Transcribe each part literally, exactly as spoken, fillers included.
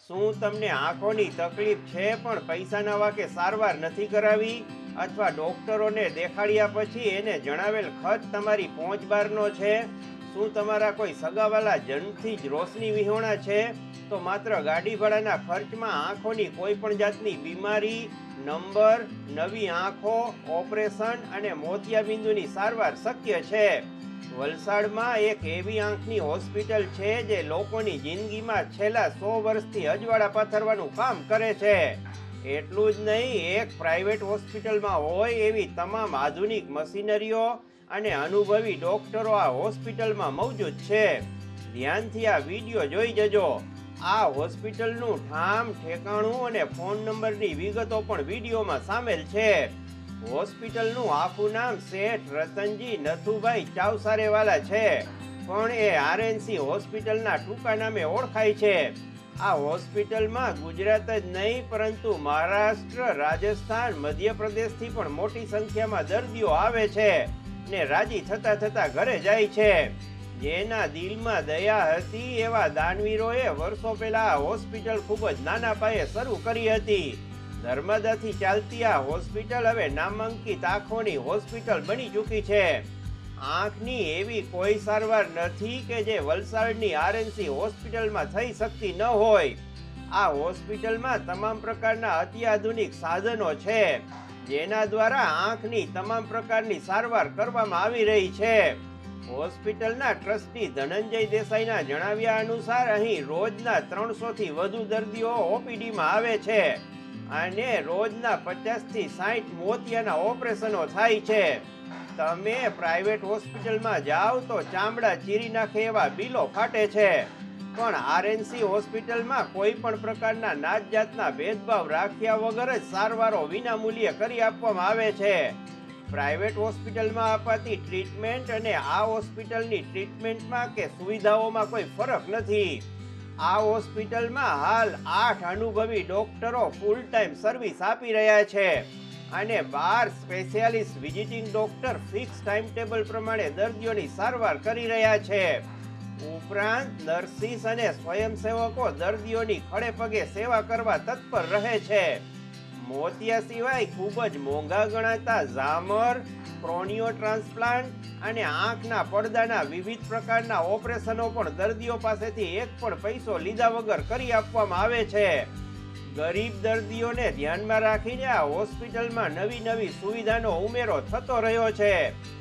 શું તમને આંખોની તકલીફ છે પણ પૈસાના વાકે સારવાર નથી કરાવી, અથવા ડોક્ટરોને દેખાડ્યા પછી એને જણાવેલ ખર્ચ તમારી પહોંચ બહારનો છે? શું તમારા કોઈ સગાવાલા જન્મથી જ રોશની વિહોણા છે? તો માત્ર ગાડી ભાડાના ખર્ચમાં આંખોની કોઈ પણ જાતની બીમારી, નંબર, નવી આંખો, ઓપરેશન અને મોતિયાબિંદુની સારવાર શક્ય છે. વલસાડમાં એક એવી આંખની હોસ્પિટલ છે જે લોકોની જિંદગીમાં છેલ્લા સો વર્ષથી અજવાળા પાથરવાનું કામ કરે છે. એટલું જ નહીં, એક પ્રાઇવેટ હોસ્પિટલમાં હોય એવી તમામ આધુનિક મશીનરીઓ અને અનુભવી ડોક્ટરો આ હોસ્પિટલમાં મોજૂદ છે. ધ્યાનથી આ વિડીયો જોઈ જજો. આ હોસ્પિટલનું ઠામ, ઠેકાણું અને ફોન નંબરની વિગતો પણ વિડીયોમાં સામેલ છે. હોસ્પિટલનું આખું નામ શેઠ રતનજી નથુભાઈ ચાવસારેવાલા છે, પણ એ આરએનસી હોસ્પિટલના ટૂંકા નામે ઓળખાય છે. આ હોસ્પિટલમાં ગુજરાત જ નહીં પરંતુ મહારાષ્ટ્ર, રાજસ્થાન, મધ્યપ્રદેશથી પણ મોટી સંખ્યામાં દર્દીઓ આવે છે ને રાજી થતા થતા ઘરે જાય છે. જેના દિલમાં દયા હતી એવા દાનવીરોએ વર્ષો પહેલા આ હોસ્પિટલ ખૂબ જ નાના પાયે શરૂ કરી હતી. નર્મદાથી ચાલતી આ હોસ્પિટલ હવે નામાંકિત આંખોની હોસ્પિટલ બની ચૂકી છે. આંખની એવી કોઈ સારવાર નથી કે જે વલસાડની આરએનસી હોસ્પિટલમાં થઈ શકતી ન હોય. આ હોસ્પિટલમાં તમામ પ્રકારના અત્યાધુનિક સાધનો છે જેના દ્વારા આંખની તમામ પ્રકારની સારવાર કરવામાં આવી રહી છે. હોસ્પિટલના ટ્રસ્ટી ધનંજય દેસાઈના જણાવ્યા અનુસાર અહીં રોજના ત્રણસો થી વધુ દર્દીઓ ઓપીડીમાં આવે છે અને રોજના પચાસ થી સાઠ મોતિયાના ઓપરેશનો થાય છે. તમે પ્રાઇવેટ હોસ્પિટલમાં જાઓ તો ચામડા ચીરી નાખે એવા બિલો ફાટે છે, પણ આરએનસી હોસ્પિટલમાં કોઈ પણ પ્રકારના નાત જાતના ભેદભાવ રાખ્યા વગર જ સારવારો વિનામૂલ્યે કરી આપવામાં આવે છે. પ્રાઇવેટ હોસ્પિટલમાં અપાતી ટ્રીટમેન્ટ અને આ હોસ્પિટલની ટ્રીટમેન્ટમાં કે સુવિધાઓમાં કોઈ ફરક નથી. આ હોસ્પિટલમાં હાલ આઠ અનુભવી ડોક્ટરો ફૂલ ટાઈમ સર્વિસ આપી રહ્યા છે અને બાર specialist visiting doctor fix time table પ્રમાણે દર્દીઓની સારવાર કરી રહ્યા છે. ઉપરાંત નર્સિસ અને સ્વયંસેવકો દર્દીઓની ખડે પગે સેવા કરવા તત્પર રહે છે. મોતિયા સિવાય ખૂબ જ મોંઘા ગણાતા ઝામર, ક્રોનિયો ટ્રાન્સપ્લાન્ટ અને આંખના પડદાના વિવિધ પ્રકારના ઓપરેશનો પણ દર્દીઓ પાસેથી એક પણ પૈસો લીધા વગર કરી આપવામાં આવે છે. ગરીબ દર્દીઓને ધ્યાનમાં રાખીને આ હોસ્પિટલમાં નવી નવી સુવિધાનો ઉમેરો થતો રહ્યો છે.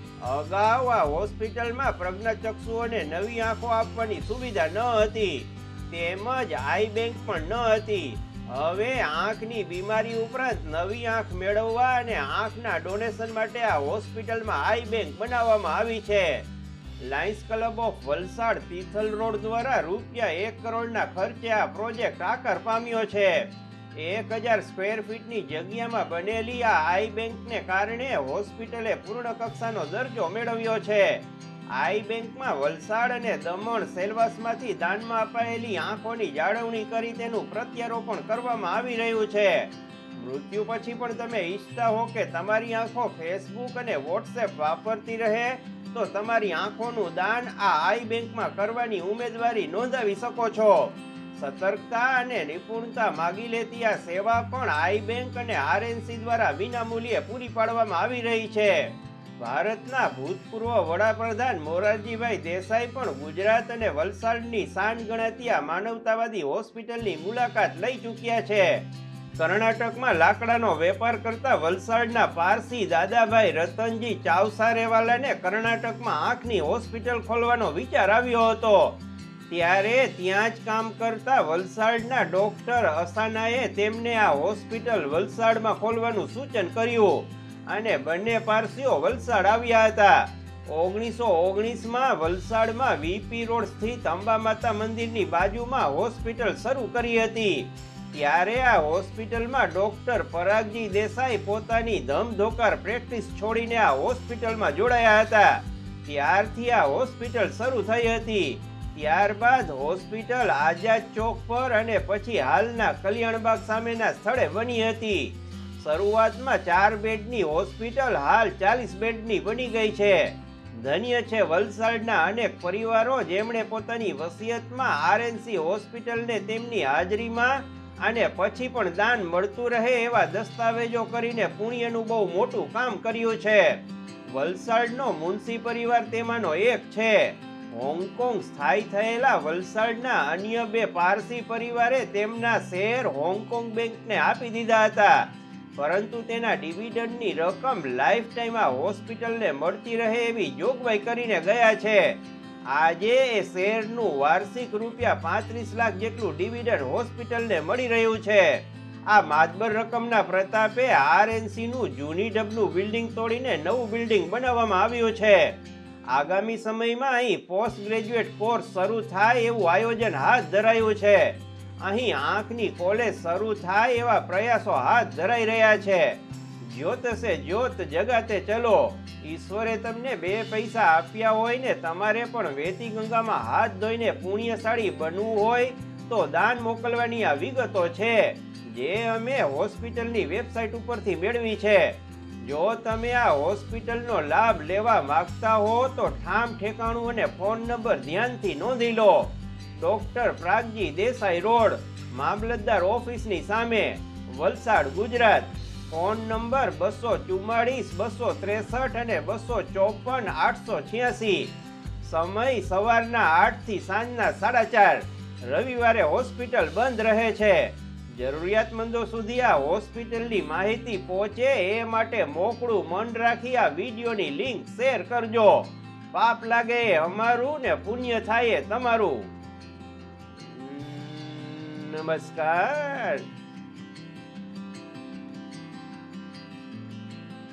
અગાઉ આ હોસ્પિટલમાં પ્રજ્ઞાચક્ષુઓને નવી આંખો આપવાની સુવિધા ન હતી, તેમજ આઈ બેંક પણ ન હતી. હવે આંખની બીમારી ઉપરાંત નવી આંખ મેળવવા અને આંખના ડોનેશન માટે આ હોસ્પિટલમાં આઈ બેંક બનાવવામાં આવી છે. Lions club of Valsad Tithal road દ્વારા રૂપિયા એક કરોડના ખર્ચે આ પ્રોજેક્ટ આકાર પામ્યો છે. એક હજાર સ્ક્વેર ફીટની જગ્યામાં બનેલી આ આઈ બેંકને કારણે હોસ્પિટલે પૂર્ણ કક્ષાનો દરજ્જો મેળવ્યો છે. આઈ બેંકમાં વલસાડ અને દમણ સેલવાસમાંથી દાનમાં અપાયેલી આંખોની જાળવણી કરી તેનું પ્રત્યારોપણ કરવામાં આવી રહ્યું છે. મૃત્યુ પછી પણ તમે ઈચ્છતા હો કે તમારી આંખો ફેસબુક અને વોટ્સએપ વાપરતી રહે તો તમારી આંખોનું દાન આ આઈ બેંકમાં કરવાની ઉમેદવારી નોંધાવી શકો છો. સતર્કતા અને નિપુણતા માગી લેતી આ સેવા પણ આઈ બેંક અને આરએનસી દ્વારા વિનામૂલ્યે પૂરી પાડવામાં આવી રહી છે. ભારતના ભૂતપૂર્વ વડાપ્રધાન મોરારજીભાઈ દેસાઈ પણ ગુજરાત અને વલસાડની શાન ગણાતી આ માનવતાવાદી હોસ્પિટલની મુલાકાત લઈ ચૂક્યા છે. કર્ણાટકમાં લાકડાનો વેપાર કરતા વલસાડના પારસી દાદાભાઈ રતનજી ચાવસારેવાલાને કર્ણાટકમાં આંખની હોસ્પિટલ ખોલવાનો વિચાર આવ્યો હતો. ત્યારે ત્યાં જ કામ કરતા વલસાડના ડોક્ટર અસાનાએ તેમને આ હોસ્પિટલ વલસાડમાં ખોલવાનું સૂચન કર્યું અને બંને પારસીઓ વલસાડ આવ્યા હતા. ઓગણીસો ઓગણીસમાં વલસાડમાં વીપી રોડ સ્થિત અંબા માતા મંદિરની બાજુમાં હોસ્પિટલ શરૂ કરી હતી. ત્યારે આ હોસ્પિટલમાં ડોક્ટર પરાગજી દેસાઈ પોતાની ધમધોકાર પ્રેક્ટિસ છોડીને આ હોસ્પિટલમાં જોડાયા હતા. ત્યારથી આ હોસ્પિટલ શરૂ થઈ હતી. ત્યારબાદ હોસ્પિટલ આઝાદ ચોક પર અને પછી હાલના કલ્યાણબાગ સામેના સ્થળે બની હતી. શરૂઆતમાં ચાર બેડની હોસ્પિટલ હાલ ચાલીસ બેડની બની ગઈ છે. ધન્ય છે વલસાડના અનેક પરિવારો જેમણે પોતાની વસિયતમાં આરએનસી હોસ્પિટલને તેમની હાજરીમાં અને પછી પણ દાન મળતું રહે એવા દસ્તાવેજો કરીને પુણ્યનું બહુ મોટું કામ કર્યું છે. વલસાડનો મુનશી પરિવાર તેમાંનો એક છે. હોંગકોંગ સ્થાયી થયેલા વલસાડના અન્ય બે પારસી પરિવારે તેમના શેર હોંગકોંગ બેંકને આપી દીધા હતા, પરંતુ તેના ડિવિડન્ડની રકમ લાઈફ ટાઈમ આ હોસ્પિટલને મળતી રહે એવી જોગવાઈ કરીને ગયા છે. આજે એ શેરનું વાર્ષિક રૂપિયા પાંત્રીસ લાખ જેટલું ડિવિડન્ડ હોસ્પિટલને મળી રહ્યું છે. આ માતબર રકમના પ્રતાપે આરએનસીનું જૂની ડબનું બિલ્ડિંગ તોડીને નવું બિલ્ડિંગ બનાવવામાં આવ્યું છે. આગામી સમયમાં અહીં પોસ્ટ ગ્રેજ્યુએટ કોર્સ શરૂ થાય એવું આયોજન હાથ ધરાયું છે. અહીં આંખની કોલેજ શરૂ થાય એવા પ્રયાસો હાથ ધરાઈ રહ્યા છે. જ્યોત સે જ્યોત જગાતે ચલો. ઈશ્વરે તમને બે પૈસા આપ્યા હોય ને તમારે પણ વેતી ગંગામાં હાથ ધોઈને પુણ્યશાળી બનવું હોય તો દાન મોકલવાની આ વિગતો છે જે અમે હોસ્પિટલની વેબસાઇટ ઉપરથી મેળવી છે. જો તમે આ હોસ્પિટલનો લાભ લેવા માંગતા હો તો ઠામ ઠેકાણું અને ફોન નંબર ધ્યાનથી નોંધી લો. ડોક્ટર પ્રાગજી દેસાઈ રોડ, મામલતદાર ઓફિસની સામે, વલસાડ, ગુજરાત. ફોન નંબર બસો ચુમ્માળીસ બસો ત્રેસઠ અને બસો ચોપન આઠસો છ્યાસી. સમય સવારના આઠ થી સાંજના સાડા ચાર. રવિવારે હોસ્પિટલ બંધ રહે છે. જરૂરિયાતમંદો સુધી આ હોસ્પિટલની માહિતી પહોંચે એ માટે મોકળું મન રાખી આ વિડીયોની લિંક શેર કરજો. પાપ લાગે અમારું ને પુણ્ય થાય તમારું. નમસ્કાર.